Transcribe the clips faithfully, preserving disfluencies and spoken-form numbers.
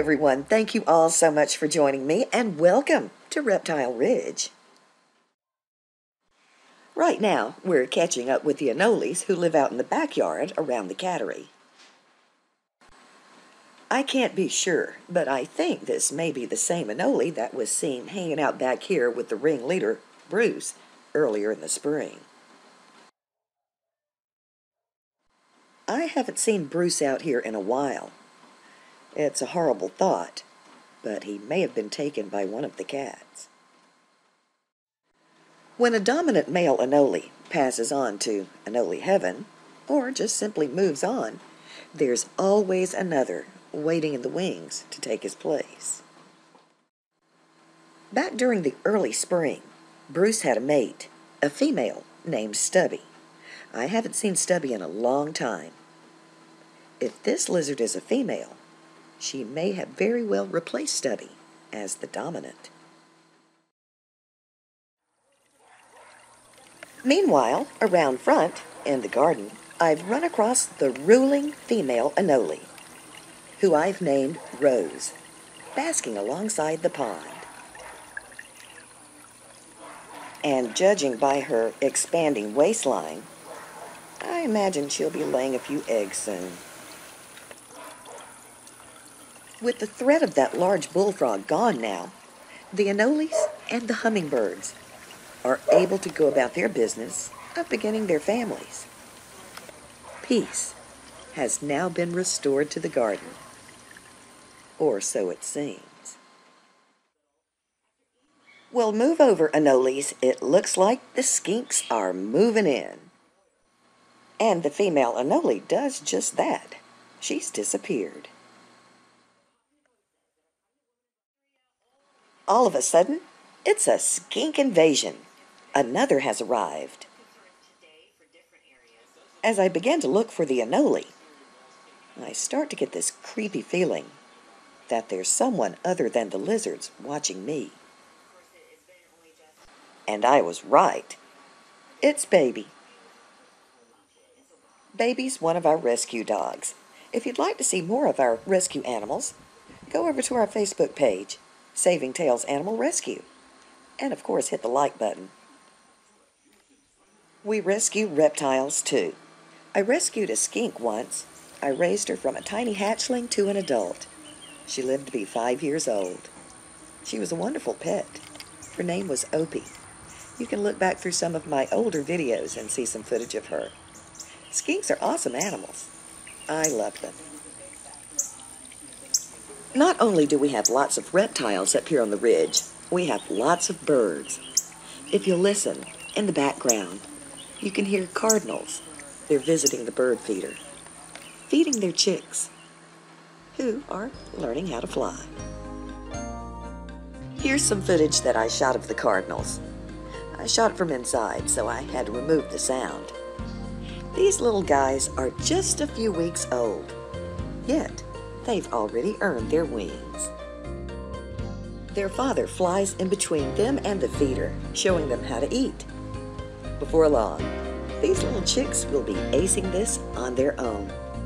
everyone. Thank you all so much for joining me, and welcome to Reptile Ridge. Right now, we're catching up with the anoles who live out in the backyard around the cattery. I can't be sure, but I think this may be the same anole that was seen hanging out back here with the ringleader, Bruce, earlier in the spring. I haven't seen Bruce out here in a while. It's a horrible thought, but he may have been taken by one of the cats. When a dominant male anole passes on to anole heaven, or just simply moves on, there's always another waiting in the wings to take his place. Back during the early spring, Bruce had a mate, a female named Stubby. I haven't seen Stubby in a long time. If this lizard is a female, she may have very well replaced Stubby as the dominant. Meanwhile, around front, in the garden, I've run across the ruling female anole, who I've named Rose, basking alongside the pond. And judging by her expanding waistline, I imagine she'll be laying a few eggs soon. With the threat of that large bullfrog gone now, the anoles and the hummingbirds are able to go about their business of beginning their families. Peace has now been restored to the garden, or so it seems. Well, move over, anoles. It looks like the skinks are moving in. And the female anole does just that. She's disappeared. All of a sudden, it's a skink invasion. Another has arrived. As I begin to look for the anole, I start to get this creepy feeling that there's someone other than the lizards watching me. And I was right. It's Baby. Baby's one of our rescue dogs. If you'd like to see more of our rescue animals, go over to our Facebook page, Saving Tales Animal Rescue, and of course hit the like button. We rescue reptiles too. I rescued a skink once. I raised her from a tiny hatchling to an adult. She lived to be five years old. She was a wonderful pet. Her name was Opie. You can look back through some of my older videos and see some footage of her. Skinks are awesome animals. I love them. Not only do we have lots of reptiles up here on the ridge, we have lots of birds. If you listen, in the background, you can hear cardinals. They're visiting the bird feeder, feeding their chicks, who are learning how to fly. Here's some footage that I shot of the cardinals. I shot it from inside, so I had to remove the sound. These little guys are just a few weeks old, yet they've already earned their wings. Their father flies in between them and the feeder, showing them how to eat. Before long, these little chicks will be acing this on their own.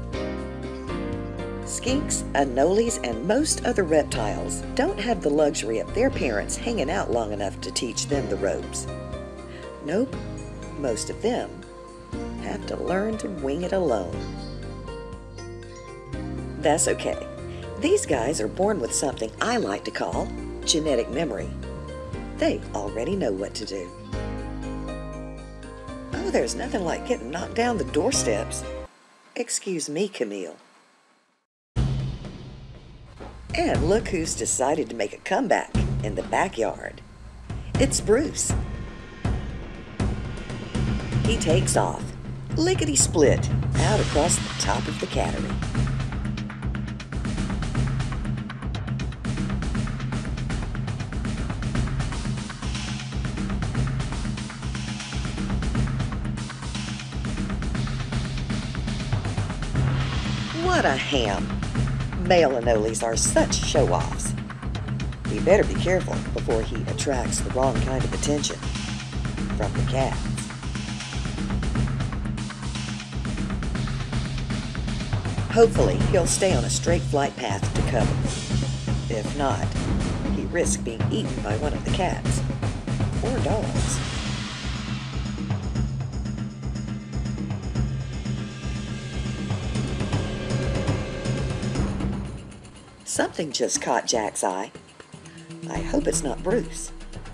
Skinks, anoles, and most other reptiles don't have the luxury of their parents hanging out long enough to teach them the ropes. Nope, most of them have to learn to wing it alone. That's okay. These guys are born with something I like to call genetic memory. They already know what to do. Oh, there's nothing like getting knocked down the doorsteps. Excuse me, Camille. And look who's decided to make a comeback in the backyard. It's Bruce. He takes off, lickety-split, out across the top of the cattery. What a ham! Male anoles are such show-offs. We better be careful before he attracts the wrong kind of attention from the cats. Hopefully, he'll stay on a straight flight path to cover. If not, he risks being eaten by one of the cats or dogs. Something just caught Jack's eye. I hope it's not Bruce.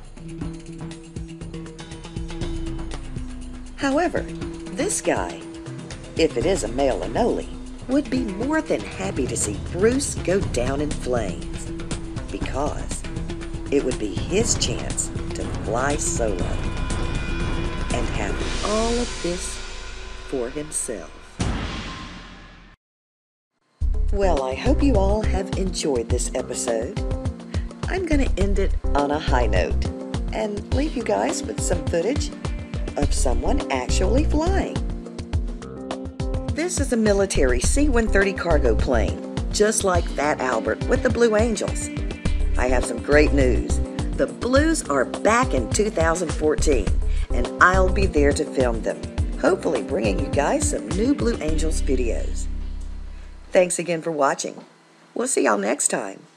However, this guy, if it is a male Anole, would be more than happy to see Bruce go down in flames, because it would be his chance to fly solo and have all of this for himself. Well, I hope you all have enjoyed this episode. I'm going to end it on a high note and leave you guys with some footage of someone actually flying. This is a military C one thirty cargo plane, just like that Albert with the Blue Angels. I have some great news. The Blues are back in two thousand fourteen, and I'll be there to film them, hopefully bringing you guys some new Blue Angels videos. Thanks again for watching. We'll see y'all next time.